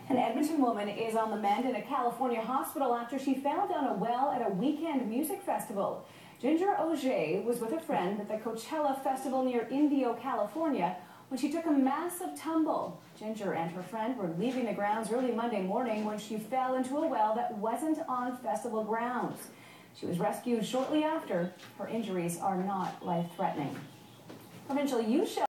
An Edmonton woman is on the mend in a California hospital after she fell down a well at a weekend music festival. Ginger Auger was with a friend at the Coachella Festival near Indio, California, when she took a massive tumble. Ginger and her friend were leaving the grounds early Monday morning when she fell into a well that wasn't on festival grounds. She was rescued shortly after. Her injuries are not life-threatening. Provincial youth